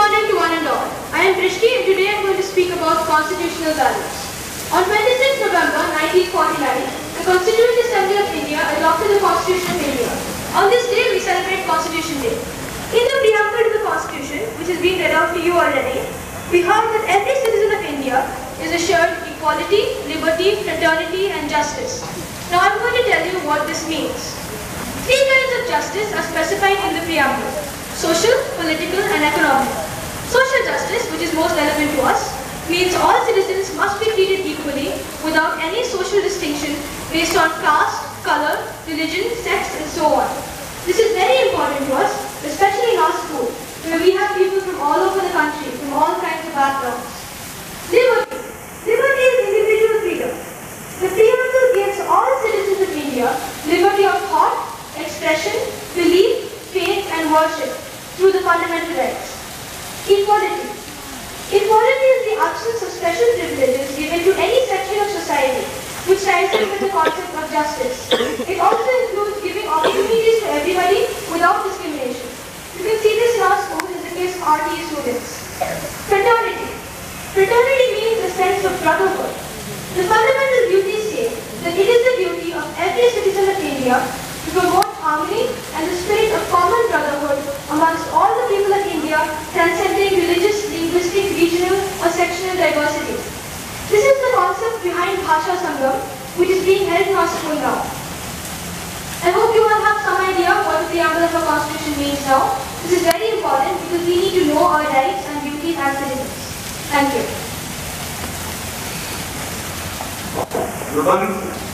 morning to one and all. I am Drishti and today I am going to speak about constitutional values. On 26 November 1949, the Constituent Assembly of India adopted the Constitution of India. On this day, we celebrate Constitution Day. In the preamble to the Constitution, which has been read out to you already, we heard that every citizen of India is assured equality, liberty, fraternity and justice. Now I am going to tell you what this means. Three kinds of justice are specified in the preamble: social, political and economic. Social justice, which is most relevant to us, means all citizens must be treated equally without any social distinction based on caste, color, religion, sex and so on. This is very important to us, especially in our school, where we have people from all over the country, from all kinds of backgrounds. Liberty. Liberty is individual freedom. The preamble gives all citizens of India liberty of thought, expression, belief, faith and worship through the fundamental rights. Equality. Equality is the absence of special privileges given to any section of society, which ties in with the concept of justice. It also includes giving opportunities to everybody without discrimination. You can see this in our school in the case of RTE students. Fraternity. Fraternity means a sense of brotherhood. The fundamental duties say that it is the duty of every citizen of India to promote harmony and the spirit of common brotherhood amongst all the people of India, transcending religious, linguistic, regional or sectional diversity. This is the concept behind Bhasha Sangam, which is being held in our school now. I hope you all have some idea what the preamble of our constitution means now. This is very important because we need to know our rights and duties as citizens. Thank you. Good morning.